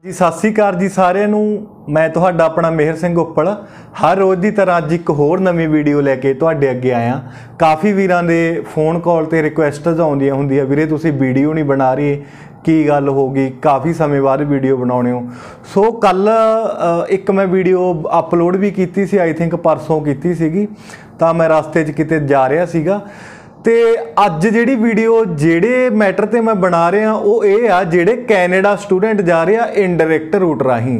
जी सत श्री अकाल जी सारिਆਂ ਨੂੰ मैं तुहाडा अपना मेहर सिंह उप्पल हर रोज़ की तरह अज एक होर नवीं वीडियो लैके तुहाडे अगे आया। काफ़ी वीरां दे फोन कॉल ते रिक्वेस्ट्स आउंदियां हुंदियां वीरे तुसीं वीडियो नहीं बना रहे की गल हो गई, काफ़ी समय बाद वीडियो बनाने हो। सो कल एक मैं वीडियो अपलोड भी की सी, आई थिंक परसों की सीगी, तां मैं रस्ते च किते जा रहा सीगा ते अज जिहड़ी वीडियो जिहड़े मैटर ते मैं बना रहा वो ये आ जिहड़े कैनेडा स्टूडेंट जा रहे आ इनडायरैक्ट रूट राही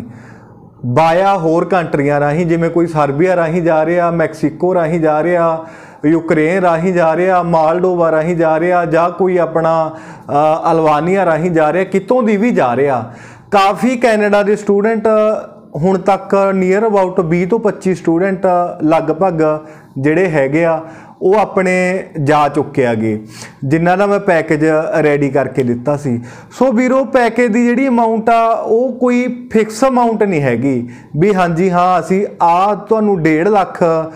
बाया होर कंट्रियां राही, जिवें कोई सर्बिया राही जा रहा, मैक्सीको राही जा रहा, यूक्रेन राही जा रहा, मालडोवा राही जा रहा, जां कोई अपना अल्बानिया राही जा रहा, कितों दी भी जा रहा। काफ़ी कैनेडा के स्टूडेंट हुण तक नीयर अबाउट 20 तो 25 स्टूडेंट लगभग जिहड़े हैगे आ वो अपने जा चुके आगे, जिन्हां दा मैं पैकेज रेडी करके दिता सी। सो वीरो पैकेज की जिहड़ी अमाउंट आ वो कोई फिक्स अमाउंट नहीं हैगी भी हाँ जी हाँ असी आ तुहानूं 1.5 लाख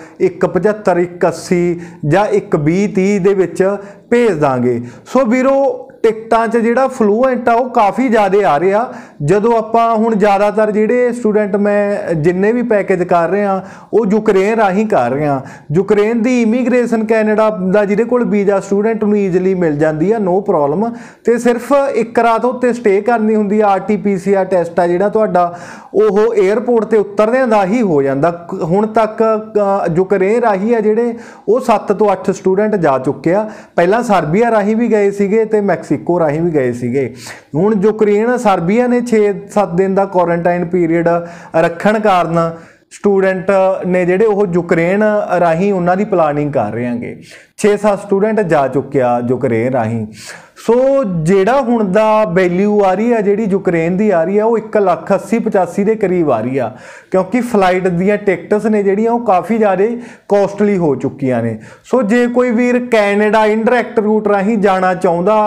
175 180 जां 120 30 दे विच भेज दांगे। सो वीरो टिकटां च जिहड़ा फ्लूएंट आ वो काफ़ी ज़्यादा आ रहा। जदों आपां हुण ज़्यादातर जिहड़े स्टूडेंट मैं जिन्ने भी पैकेज कर रहे हैं वो यूक्रेन राही कर रहे हैं। यूक्रेन की इमीग्रेशन कैनेडा का जिहदे कोल वीज़ा स्टूडेंट नूं ईजली मिल जाती है, नो प्रॉब्लम, तो सिर्फ एक रात उत्ते स्टे करनी हुंदी है। RT-PCR टैसट आ जिहड़ा तुहाडा ओह एयरपोर्ट ते उतरदिआं दा ही हो जांदा। हुण तक यूक्रेन राही आ जिहड़े वो 7 तो 8 स्टूडेंट जा चुके आ, पहलां सर्बिया राही भी गए सीगे ते मैक्सीको राही भी गए सीगे। हुण यूक्रेन सर्बिया ने 6-7 दिन का क्वारंटाइन पीरीयड रखण कारण स्टूडेंट ने जिहड़े वो यूक्रेन राही उन्हां दी प्लानिंग कर रहे हैं। 6-7 स्टूडेंट जा चुके आ यूक्रेन राही। सो जिहड़ा हुण दा वैल्यू आ रही है जिहड़ी यूक्रेन की आ रही है वो 1,80,85 के करीब आ रही है, क्योंकि फ्लाइट दीयां टिकट्स ने जिहड़ियां वो काफ़ी ज़्यादा कॉस्टली हो चुकियां ने। सो जे कोई वीर कैनेडा इनडायरैक्ट रूट राही जाना चाहुंदा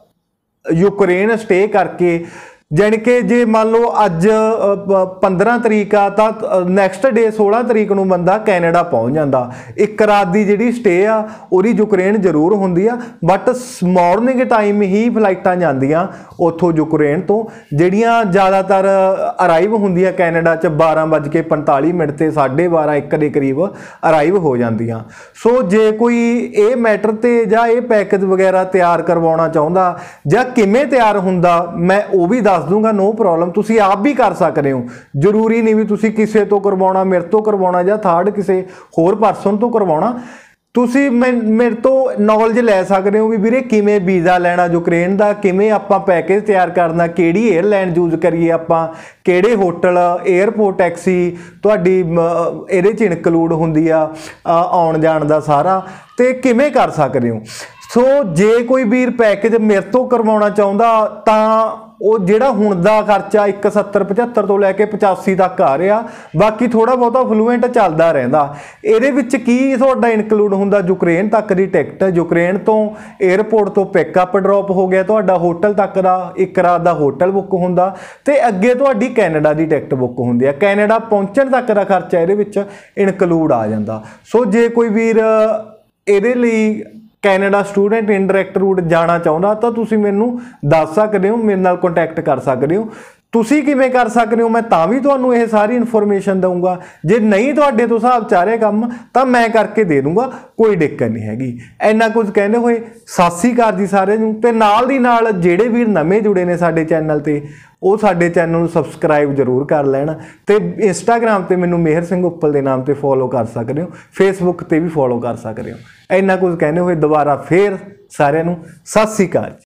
यूक्रेन स्टे करके, जानी कि जे मान लो अज 15 तरीक आ तो नैक्सट डे 16 तरीक नूं बंदा कैनेडा पहुँच जाता। एक रात की जिहड़ी स्टे आ उहदी यूक्रेन जरूर हुंदी आ, बट मॉर्निंग टाइम ही फ्लाइटां जांदियां उत्थों यूक्रेन तो, जिहड़ियां ज़्यादातर अराइव हुंदियां कैनेडा च 12:45 ते 12:30 1 के करीब अराइव हो जांदियां। सो जे कोई ये मैटर ते जां ये पैकेज वगैरह तैयार करवाउणा चाहुंदा जां किवें तैयार हुंदा मैं वो भी दस दूंगा, नो प्रॉब्लम। तुसी आप भी कर सकते हो, जरूरी नहीं भी तुसी किसी तो करवाउणा, मेरे तो करवाउणा जां थर्ड किसी होर परसन तो करवाउणा। तुसी मेरे तो नॉलेज लै सकते हो भी वीरे किवें वीज़ा लैना यूक्रेन का, किवें आपां पैकेज तैयार करना, किहड़ी एयरलाइन यूज करिए आपां, किहड़े होटल एयरपोर्ट टैक्सी तुहाडी इहदे च इनकलूड हुंदी आ आउण जाण दा सारा, ते किवें कर सकते हो। सो जे कोई वीर पैकेज मेरे तो करवाउणा चाहुंदा तां वो जिहड़ा हुण दा खर्चा 170-75 तो लैके 85 तक आ रहा, बाकी थोड़ा बहुता फ्लूएंट चलदा रहिंदा। इहदे विच की तुहाडा इनकलूड हुंदा यूक्रेन तक दी टिकट, यूक्रेन तो एयरपोर्ट तो पिकअप ड्रॉप हो गया, तुहाडा होटल तक दा एक रात का होटल बुक हुंदा, ते अगे तुहाडी कैनेडा की टिकट बुक हुंदी है। कैनेडा पहुंचण तक का खर्चा इहदे विच इनकलूड आ जांदा। सो जे कोई वीर इहदे लई कैनेडा स्टूडेंट इनडायरैक्ट रूट जाना चाहुंदा तो तुसी मैनूं दस सकदे हो, मेरे नाल कॉन्टैक्ट कर सकदे हो। तुसी किवें कर सकदे हो मैं तां भी तुहानूं ये सारी इन्फॉर्मेशन दूंगा। जे नहीं तुहाडे तो हिसाब च आ रहा काम तां मैं करके दे दूंगा, कोई दिक्कत नहीं हैगी। इन्ना कुछ कहंदे होए सत श्री अकाल जी सारिਆਂ ਨੂੰ, ते नाल दी नाल जिहड़े वीर नਵੇਂ जुड़े ने साडे चैनल ते वो साडे चैनल नूं सबसक्राइब जरूर कर लैण, ते इंस्टाग्राम ते मैनूं मेहर सिंह उप्पल दे नाम ते फॉलो कर सकदे हो, फेसबुक ते भी फॉलो कर सकदे हो। इन्ना कुछ कहने हुए दोबारा फिर सारिਆਂ ਨੂੰ सत श्री अकाल।